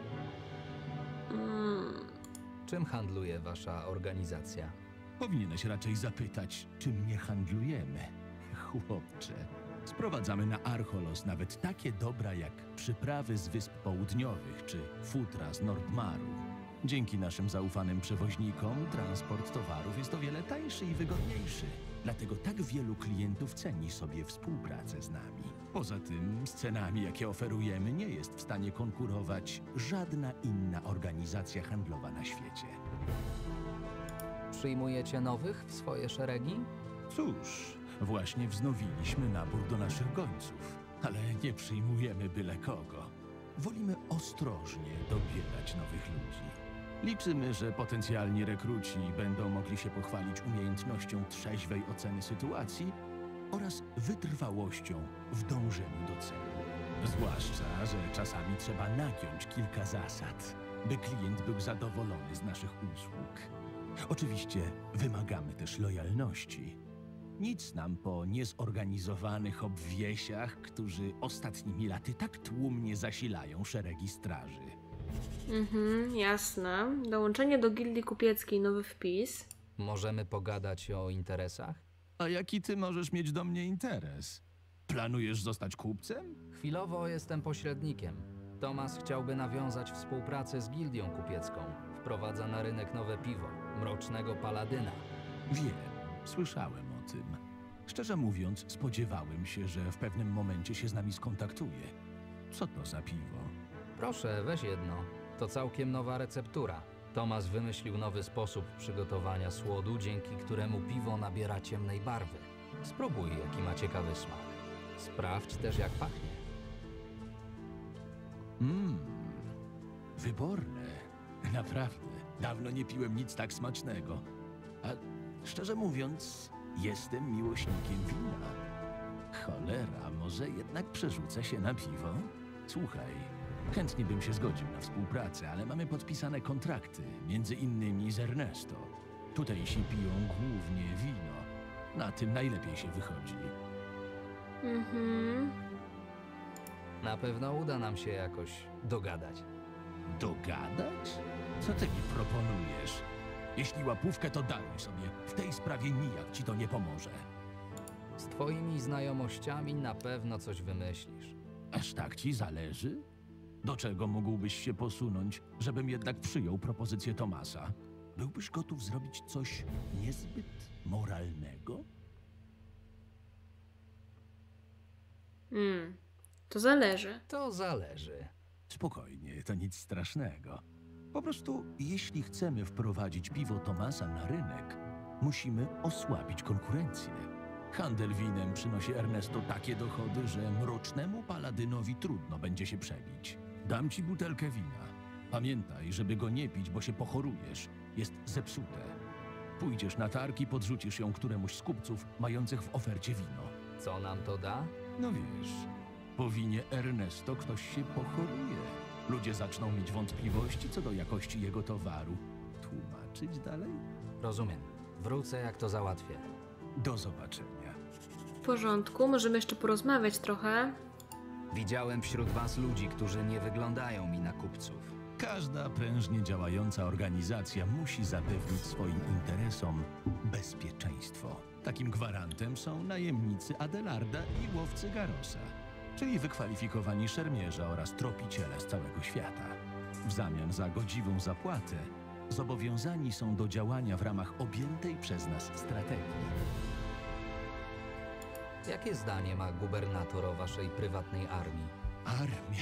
Czym handluje wasza organizacja? Powinieneś raczej zapytać, czym nie handlujemy. Chłopcze, sprowadzamy na Archolos nawet takie dobra jak przyprawy z Wysp Południowych czy futra z Nordmaru. Dzięki naszym zaufanym przewoźnikom transport towarów jest o wiele tańszy i wygodniejszy. Dlatego tak wielu klientów ceni sobie współpracę z nami. Poza tym z cenami, jakie oferujemy, nie jest w stanie konkurować żadna inna organizacja handlowa na świecie. Przyjmujecie nowych w swoje szeregi? Cóż, właśnie wznowiliśmy nabór do naszych gońców, ale nie przyjmujemy byle kogo. Wolimy ostrożnie dobierać nowych ludzi. Liczymy, że potencjalni rekruci będą mogli się pochwalić umiejętnością trzeźwej oceny sytuacji oraz wytrwałością w dążeniu do celu. Zwłaszcza, że czasami trzeba nagiąć kilka zasad, by klient był zadowolony z naszych usług. Oczywiście wymagamy też lojalności. Nic nam po niezorganizowanych obwiesiach, którzy ostatnimi laty tak tłumnie zasilają szeregi straży. Jasne. Dołączenie do Gildii Kupieckiej, nowy wpis. Możemy pogadać o interesach? A jaki ty możesz mieć do mnie interes? Planujesz zostać kupcem? Chwilowo jestem pośrednikiem. Tomas chciałby nawiązać współpracę z Gildią Kupiecką. Wprowadza na rynek nowe piwo, Mrocznego Paladyna. Wiem, słyszałem o tym. Szczerze mówiąc, spodziewałem się, że w pewnym momencie się z nami skontaktuje. Co to za piwo? Proszę, weź jedno. To całkiem nowa receptura. Tomas wymyślił nowy sposób przygotowania słodu, dzięki któremu piwo nabiera ciemnej barwy. Spróbuj, jaki ma ciekawy smak. Sprawdź też, jak pachnie. Wyborne. Naprawdę. Dawno nie piłem nic tak smacznego. A szczerze mówiąc, jestem miłośnikiem wina. Cholera, może jednak przerzucę się na piwo? Słuchaj, chętnie bym się zgodził na współpracę, ale mamy podpisane kontrakty, między innymi z Ernesto. Tutejsi piją głównie wino. Na tym najlepiej się wychodzi. Na pewno uda nam się jakoś dogadać. Dogadać? Co ty mi proponujesz? Jeśli łapówkę, to daruj sobie. W tej sprawie nijak ci to nie pomoże. Z twoimi znajomościami na pewno coś wymyślisz. Aż tak ci zależy? Do czego mógłbyś się posunąć, żebym jednak przyjął propozycję Tomasa? Byłbyś gotów zrobić coś niezbyt moralnego? To zależy. To zależy. Spokojnie, to nic strasznego. Po prostu, jeśli chcemy wprowadzić piwo Tomasa na rynek, musimy osłabić konkurencję. Handel winem przynosi Ernesto takie dochody, że Mrocznemu Paladynowi trudno będzie się przebić. Dam ci butelkę wina. Pamiętaj, żeby go nie pić, bo się pochorujesz. Jest zepsute. Pójdziesz na targ i podrzucisz ją któremuś z kupców mających w ofercie wino. Co nam to da? No wiesz, po winie Ernesto ktoś się pochoruje. Ludzie zaczną mieć wątpliwości co do jakości jego towaru. Tłumaczyć dalej? Rozumiem. Wrócę, jak to załatwię. Do zobaczenia. W porządku, możemy jeszcze porozmawiać trochę. Widziałem wśród was ludzi, którzy nie wyglądają mi na kupców. Każda prężnie działająca organizacja musi zapewnić swoim interesom bezpieczeństwo. Takim gwarantem są najemnicy Adelarda i łowcy Garosa, czyli wykwalifikowani szermierze oraz tropiciele z całego świata. W zamian za godziwą zapłatę zobowiązani są do działania w ramach objętej przez nas strategii. Jakie zdanie ma gubernator o waszej prywatnej armii? Armia?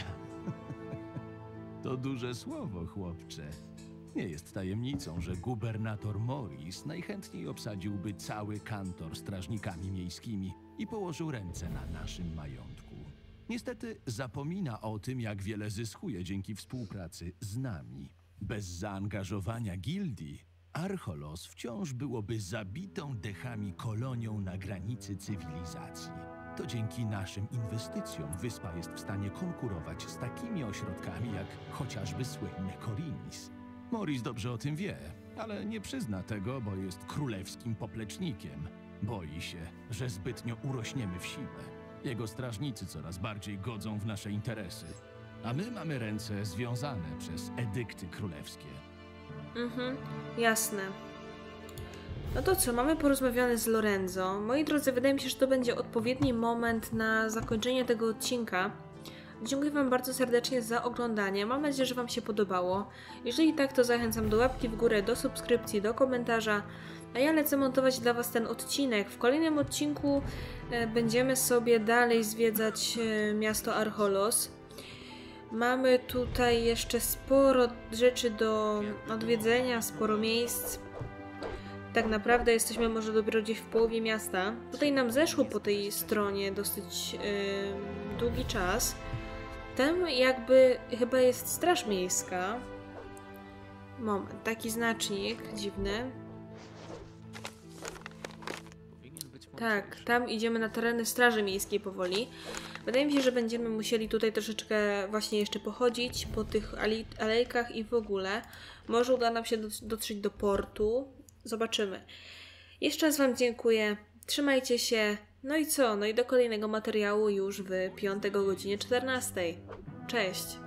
To duże słowo, chłopcze. Nie jest tajemnicą, że gubernator Morris najchętniej obsadziłby cały kantor strażnikami miejskimi. i położył ręce na naszym majątku. Niestety zapomina o tym, jak wiele zyskuje dzięki współpracy z nami. Bez zaangażowania gildii Archolos wciąż byłoby zabitą dechami kolonią na granicy cywilizacji. To dzięki naszym inwestycjom wyspa jest w stanie konkurować z takimi ośrodkami jak chociażby słynny Korinis. Morris dobrze o tym wie, ale nie przyzna tego, bo jest królewskim poplecznikiem. Boi się, że zbytnio urośniemy w siłę. Jego strażnicy coraz bardziej godzą w nasze interesy, a my mamy ręce związane przez edykty królewskie. Jasne. No to co, mamy porozmawiane z Lorenzo. Moi drodzy, wydaje mi się, że to będzie odpowiedni moment na zakończenie tego odcinka. Dziękuję wam bardzo serdecznie za oglądanie. Mam nadzieję, że wam się podobało. Jeżeli tak, to zachęcam do łapki w górę, do subskrypcji, do komentarza. A ja lecę montować dla was ten odcinek. W kolejnym odcinku będziemy sobie dalej zwiedzać miasto Archolos. Mamy tutaj jeszcze sporo rzeczy do odwiedzenia, sporo miejsc. Tak naprawdę jesteśmy może dopiero gdzieś w połowie miasta. Tutaj nam zeszło po tej stronie dosyć długi czas. Tam jakby chyba jest straż miejska. Moment, taki znacznik dziwny. Tak, tam idziemy na tereny straży miejskiej powoli. Wydaje mi się, że będziemy musieli tutaj troszeczkę właśnie jeszcze pochodzić po tych alejkach i w ogóle. Może uda nam się dotrzeć do portu. Zobaczymy. Jeszcze raz wam dziękuję. Trzymajcie się. No i co? No i do kolejnego materiału już w piątek o godzinie 14. Cześć!